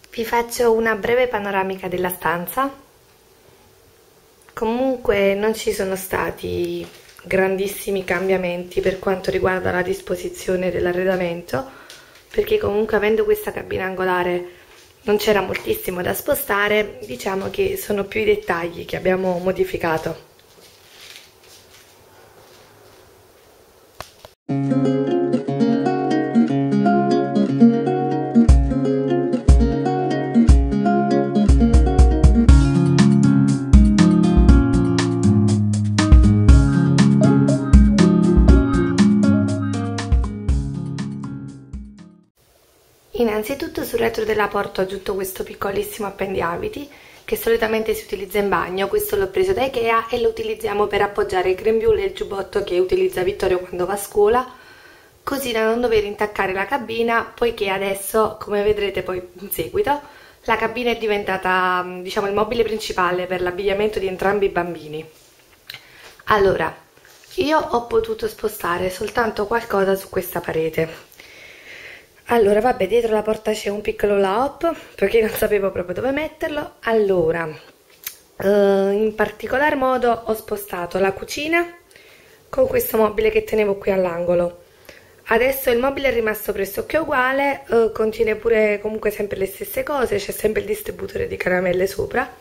Vi faccio una breve panoramica della stanza. Comunque non ci sono stati grandissimi cambiamenti per quanto riguarda la disposizione dell'arredamento, perché comunque avendo questa cabina angolare non c'era moltissimo da spostare. Diciamo che sono più i dettagli che abbiamo modificato. Innanzitutto sul retro della porta ho aggiunto questo piccolissimo appendiabiti che solitamente si utilizza in bagno. Questo l'ho preso da Ikea e lo utilizziamo per appoggiare il grembiule e il giubbotto che utilizza Vittorio quando va a scuola, così da non dover intaccare la cabina, poiché adesso, come vedrete poi in seguito, la cabina è diventata, diciamo, il mobile principale per l'abbigliamento di entrambi i bambini. Allora, io ho potuto spostare soltanto qualcosa su questa parete. Allora, vabbè, dietro la porta c'è un piccolo laop, perché non sapevo proprio dove metterlo. Allora, in particolar modo ho spostato la cucina con questo mobile che tenevo qui all'angolo. Adesso il mobile è rimasto pressoché uguale, contiene pure comunque sempre le stesse cose, c'è sempre il distributore di caramelle sopra.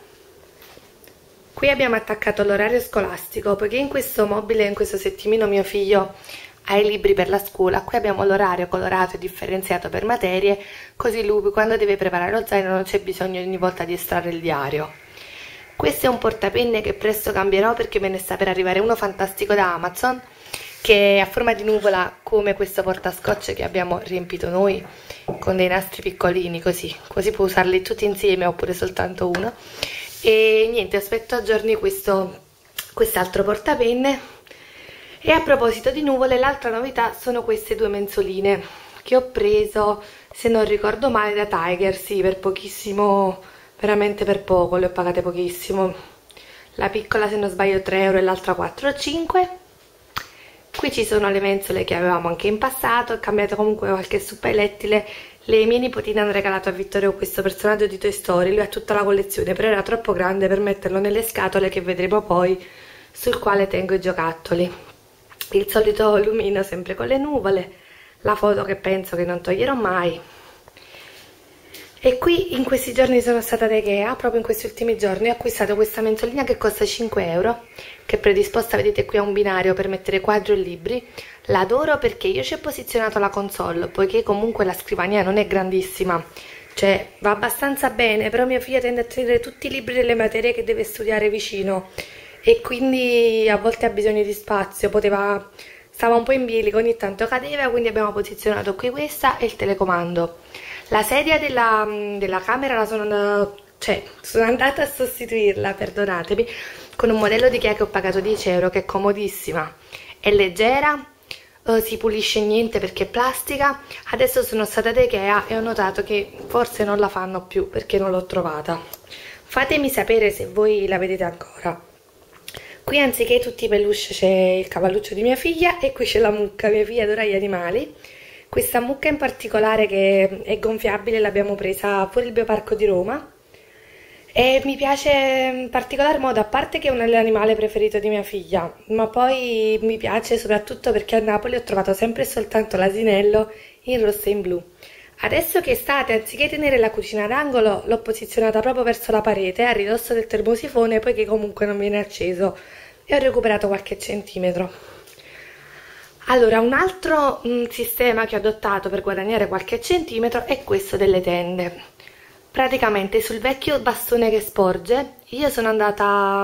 Qui abbiamo attaccato l'orario scolastico, poiché in questo mobile, in questo settimino, mio figlio ha i libri per la scuola. Qui abbiamo l'orario colorato e differenziato per materie, così lui quando deve preparare lo zaino non c'è bisogno ogni volta di estrarre il diario. Questo è un portapenne che presto cambierò, perché me ne sta per arrivare uno fantastico da Amazon, che è a forma di nuvola come questo portascotch che abbiamo riempito noi, con dei nastri piccolini, così può usarli tutti insieme oppure soltanto uno. E niente, aspetto a giorni quest'altro portapenne. E a proposito di nuvole, l'altra novità sono queste due mensoline che ho preso, se non ricordo male, da Tiger, sì, per pochissimo, veramente per poco, le ho pagate pochissimo. La piccola, se non sbaglio, 3 euro e l'altra 4 o 5. Qui ci sono le mensole che avevamo anche in passato, ho cambiato comunque qualche suppellettile. Le mie nipotine hanno regalato a Vittorio questo personaggio di Toy Story, lui ha tutta la collezione, però era troppo grande per metterlo nelle scatole che vedremo poi, sul quale tengo i giocattoli. Il solito lumino sempre con le nuvole, la foto che penso che non toglierò mai. E qui in questi giorni sono stata ad Ikea, proprio in questi ultimi giorni ho acquistato questa mensolina che costa 5 euro, che è predisposta, vedete qui, a un binario per mettere quadri o libri. L'adoro perché io ci ho posizionato la console, poiché comunque la scrivania non è grandissima, cioè va abbastanza bene, però mio figlio tende a tenere tutti i libri delle materie che deve studiare vicino, e quindi a volte ha bisogno di spazio, stava un po' in bilico, ogni tanto cadeva, quindi abbiamo posizionato qui questa e il telecomando. La sedia della camera sono andata a sostituirla, perdonatemi, con un modello di Ikea che ho pagato 10 euro, che è comodissima, è leggera, si pulisce niente perché è plastica. Adesso sono stata ad Ikea e ho notato che forse non la fanno più perché non l'ho trovata. Fatemi sapere se voi la vedete ancora. Qui anziché tutti i peluche c'è il cavalluccio di mia figlia, e qui c'è la mucca, mia figlia adora gli animali. Questa mucca in particolare, che è gonfiabile, l'abbiamo presa fuori il bioparco di Roma e mi piace in particolar modo, a parte che è l'animale preferito di mia figlia, ma poi mi piace soprattutto perché a Napoli ho trovato sempre e soltanto l'asinello in rosso e in blu. Adesso che è estate, anziché tenere la cucina d'angolo, l'ho posizionata proprio verso la parete, a ridosso del termosifone, poiché comunque non viene acceso, e ho recuperato qualche centimetro. Allora, un altro sistema che ho adottato per guadagnare qualche centimetro è questo delle tende. Praticamente sul vecchio bastone che sporge io sono andata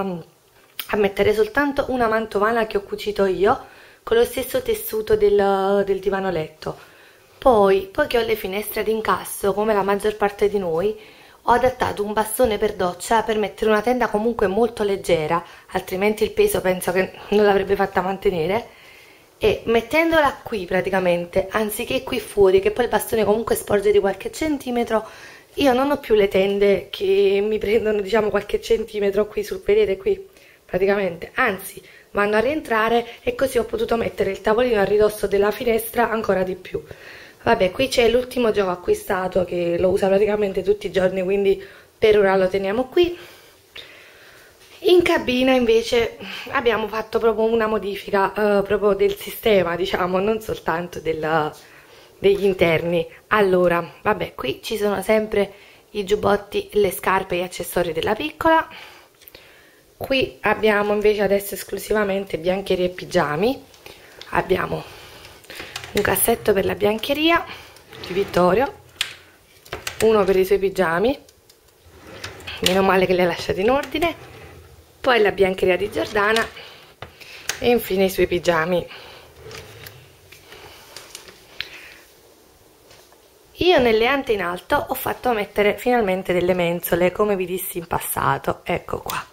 a mettere soltanto una mantovana che ho cucito io con lo stesso tessuto del divano letto. Poi, poiché ho le finestre ad incasso come la maggior parte di noi, ho adattato un bastone per doccia per mettere una tenda comunque molto leggera, altrimenti il peso penso che non l'avrebbe fatta mantenere, e mettendola qui praticamente, anziché qui fuori, che poi il bastone comunque sporge di qualche centimetro, io non ho più le tende che mi prendono, diciamo, qualche centimetro qui sul, vedete qui, praticamente, anzi vanno a rientrare, e così ho potuto mettere il tavolino a ridosso della finestra ancora di più. Vabbè, qui c'è l'ultimo gioco acquistato che lo usa praticamente tutti i giorni, quindi per ora lo teniamo qui. In cabina invece abbiamo fatto proprio una modifica proprio del sistema, diciamo, non soltanto degli interni. Allora, vabbè, qui ci sono sempre i giubbotti, le scarpe e gli accessori della piccola. Qui abbiamo invece adesso esclusivamente biancherie e pigiami. Abbiamo un cassetto per la biancheria di Vittorio, uno per i suoi pigiami, meno male che li ha lasciati in ordine, poi la biancheria di Giordana e infine i suoi pigiami. Io nelle ante in alto ho fatto mettere finalmente delle mensole, come vi dissi in passato, ecco qua.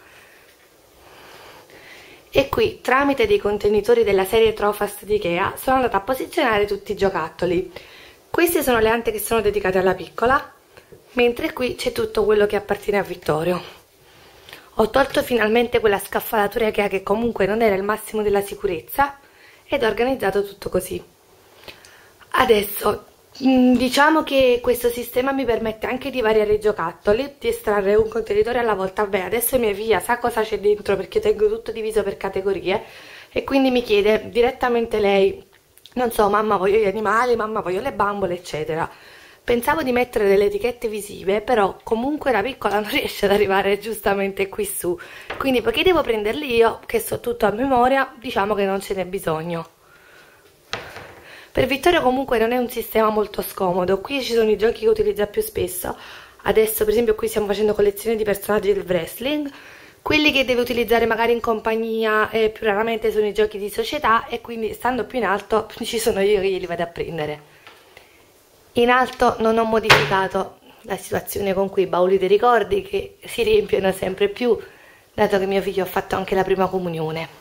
E qui, tramite dei contenitori della serie Trofast di Ikea, sono andata a posizionare tutti i giocattoli. Queste sono le ante che sono dedicate alla piccola, mentre qui c'è tutto quello che appartiene a Vittorio. Ho tolto finalmente quella scaffalatura Ikea che comunque non era il massimo della sicurezza ed ho organizzato tutto così. Adesso, diciamo che questo sistema mi permette anche di variare i giocattoli, di estrarre un contenitore alla volta. Vabbè, adesso mia figlia sa cosa c'è dentro perché tengo tutto diviso per categorie e quindi mi chiede direttamente lei, non so, mamma voglio gli animali, mamma voglio le bambole, eccetera. Pensavo di mettere delle etichette visive, però comunque la piccola non riesce ad arrivare giustamente qui su, quindi poiché devo prenderli io, che so tutto a memoria, diciamo che non ce n'è bisogno. Per Vittorio comunque non è un sistema molto scomodo, qui ci sono i giochi che utilizza più spesso, adesso per esempio qui stiamo facendo collezione di personaggi del wrestling, quelli che deve utilizzare magari in compagnia più raramente sono i giochi di società e quindi stando più in alto ci sono io che glieli vado a prendere. In alto non ho modificato la situazione con quei bauli dei ricordi che si riempiono sempre più, dato che mio figlio ha fatto anche la prima comunione.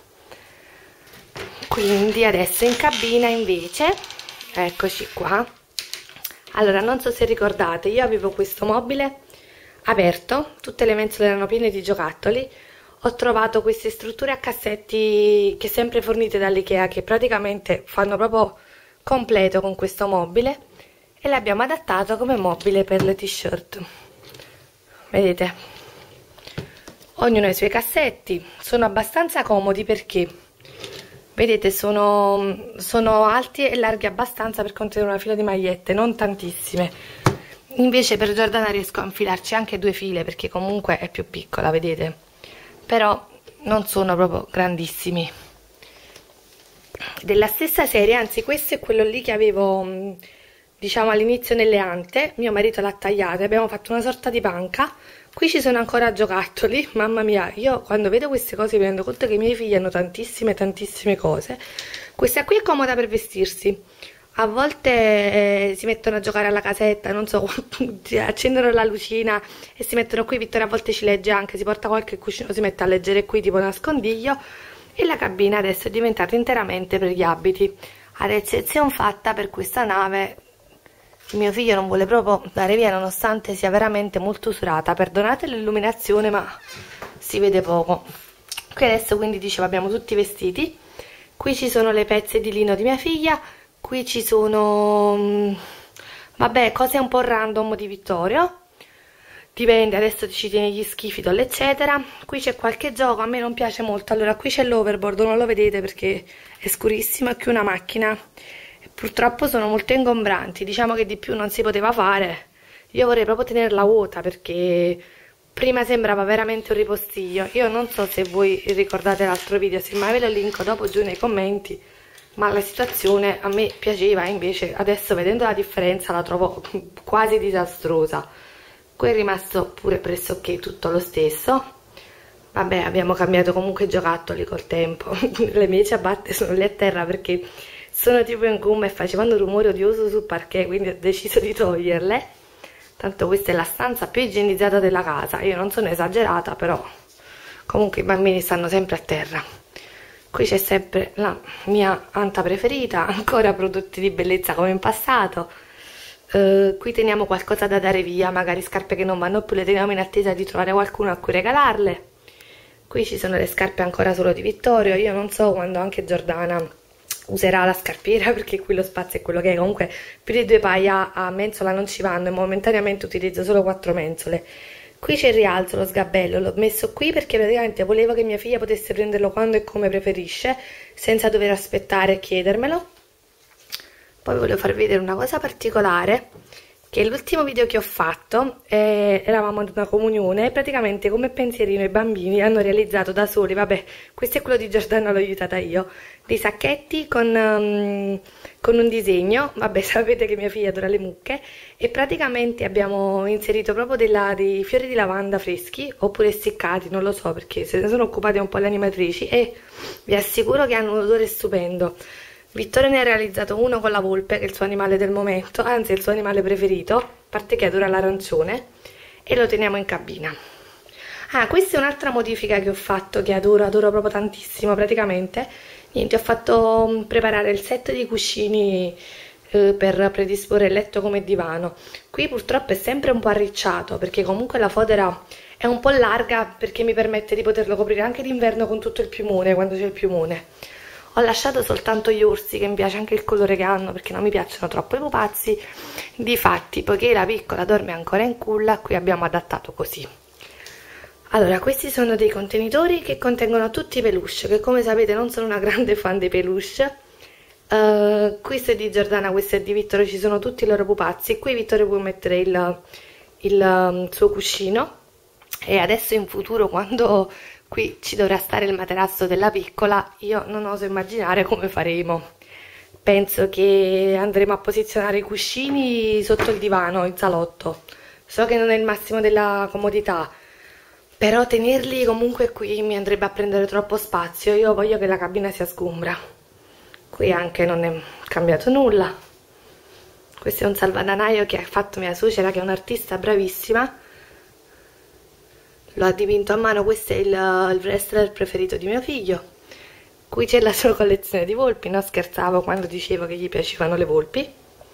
Quindi adesso in cabina invece, eccoci qua. Allora, non so se ricordate, io avevo questo mobile aperto, tutte le mensole erano piene di giocattoli. Ho trovato queste strutture a cassetti che sempre fornite dall'Ikea, che praticamente fanno proprio completo con questo mobile, e l'abbiamo adattato come mobile per le t-shirt. Vedete? Ognuno ha i suoi cassetti, sono abbastanza comodi perché vedete, sono alti e larghi abbastanza per contenere una fila di magliette, non tantissime. Invece per Giordana riesco a infilarci anche 2 file perché comunque è più piccola, vedete? Però non sono proprio grandissimi. Della stessa serie, anzi questo è quello lì che avevo, diciamo, all'inizio nelle ante. Mio marito l'ha tagliata, abbiamo fatto una sorta di panca. Qui ci sono ancora giocattoli, mamma mia, io quando vedo queste cose mi rendo conto che i miei figli hanno tantissime cose. Questa qui è comoda per vestirsi, a volte si mettono a giocare alla casetta, non so, accendono la lucina e si mettono qui. Vittorio a volte ci legge anche, si porta qualche cuscino, si mette a leggere qui tipo nascondiglio. E la cabina adesso è diventata interamente per gli abiti, ad eccezione fatta per questa nave. Mio figlio non vuole proprio dare via nonostante sia veramente molto usurata, perdonate l'illuminazione ma si vede poco. Qui adesso quindi dicevo abbiamo tutti i vestiti, qui ci sono le pezze di lino di mia figlia, qui ci sono vabbè cose un po' random di Vittorio, dipende, adesso ci tiene gli schifidol eccetera. Qui c'è qualche gioco, a me non piace molto. Allora qui c'è l'overboard, non lo vedete perché è scurissimo, è qui una macchina. Purtroppo sono molto ingombranti, diciamo che di più non si poteva fare. Io vorrei proprio tenerla vuota perché prima sembrava veramente un ripostiglio. Io non so se voi ricordate l'altro video, semmai ve lo linko dopo giù nei commenti, ma la situazione a me piaceva, invece adesso vedendo la differenza la trovo quasi disastrosa. Qui è rimasto pure pressoché tutto lo stesso. Vabbè, abbiamo cambiato comunque i giocattoli col tempo. Le mie ciabatte sono lì a terra perché sono tipo in gomma e facevano un rumore odioso sul parquet, quindi ho deciso di toglierle. Tanto questa è la stanza più igienizzata della casa. Io non sono esagerata, però comunque i bambini stanno sempre a terra. Qui c'è sempre la mia anta preferita, ancora prodotti di bellezza come in passato. Qui teniamo qualcosa da dare via, magari scarpe che non vanno più, le teniamo in attesa di trovare qualcuno a cui regalarle. Qui ci sono le scarpe ancora solo di Vittorio. Io non so quando anche Giordana userà la scarpiera perché qui lo spazio è quello che è. Comunque più di 2 paia a mensola non ci vanno e momentaneamente utilizzo solo 4 mensole. Qui c'è il rialzo, lo sgabello, l'ho messo qui perché praticamente volevo che mia figlia potesse prenderlo quando e come preferisce, senza dover aspettare e chiedermelo. Poi volevo farvi vedere una cosa particolare, che l'ultimo video che ho fatto, eravamo ad una comunione e praticamente come pensierino i bambini hanno realizzato da soli, vabbè, questo è quello di Giordana, l'ho aiutata io, dei sacchetti con un disegno, vabbè, sapete che mia figlia adora le mucche, e praticamente abbiamo inserito proprio dei fiori di lavanda freschi, oppure essiccati, non lo so perché se ne sono occupate un po' le animatrici, e vi assicuro che hanno un odore stupendo. Vittorio ne ha realizzato uno con la volpe, che è il suo animale del momento, anzi è il suo animale preferito, a parte che adora l'arancione, e lo teniamo in cabina. Ah, questa è un'altra modifica che ho fatto, che adoro proprio tantissimo, praticamente. Niente, ho fatto preparare il set di cuscini per predisporre il letto come divano. Qui purtroppo è sempre un po' arricciato, perché comunque la fodera è un po' larga, perché mi permette di poterlo coprire anche d'inverno con tutto il piumone, quando c'è il piumone. Ho lasciato soltanto gli orsi, che mi piace anche il colore che hanno, perché non mi piacciono troppo i pupazzi. Difatti, poiché la piccola dorme ancora in culla, qui abbiamo adattato così. Allora, questi sono dei contenitori che contengono tutti i peluche, che come sapete non sono una grande fan dei peluche. Questo è di Giordana, questo è di Vittorio, ci sono tutti i loro pupazzi. Qui Vittorio può mettere il suo cuscino, e adesso in futuro, quando qui ci dovrà stare il materasso della piccola, io non oso immaginare come faremo. Penso che andremo a posizionare i cuscini sotto il divano, in salotto. So che non è il massimo della comodità, però tenerli comunque qui mi andrebbe a prendere troppo spazio. Io voglio che la cabina sia sgombra. Qui anche non è cambiato nulla. Questo è un salvadanaio che ha fatto mia suocera, che è un'artista bravissima. Lo ha dipinto a mano. Questo è il wrestler preferito di mio figlio. Qui c'è la sua collezione di volpi, no, scherzavo quando dicevo che gli piacevano le volpi.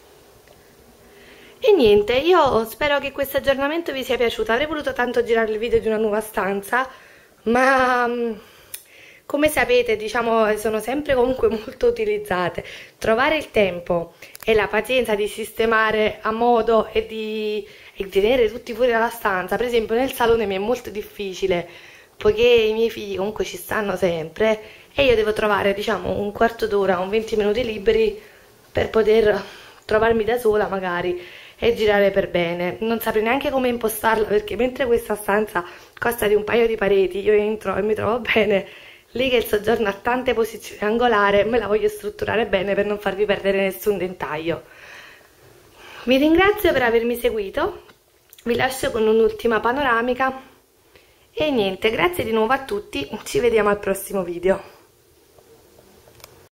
E niente, io spero che questo aggiornamento vi sia piaciuto. Avrei voluto tanto girare il video di una nuova stanza, ma come sapete, diciamo, sono sempre comunque molto utilizzate. Trovare il tempo e la pazienza di sistemare a modo e di tenere tutti fuori dalla stanza, per esempio nel salone, mi è molto difficile, poiché i miei figli comunque ci stanno sempre e io devo trovare, diciamo, un quarto d'ora, un 20 minuti liberi per poter trovarmi da sola magari e girare per bene. Non saprei neanche come impostarla, perché mentre questa stanza costa di un paio di pareti, io entro e mi trovo bene, lì che il soggiorno ha tante posizioni angolari, me la voglio strutturare bene per non farvi perdere nessun dettaglio. Vi ringrazio per avermi seguito, vi lascio con un'ultima panoramica e niente, grazie di nuovo a tutti, ci vediamo al prossimo video.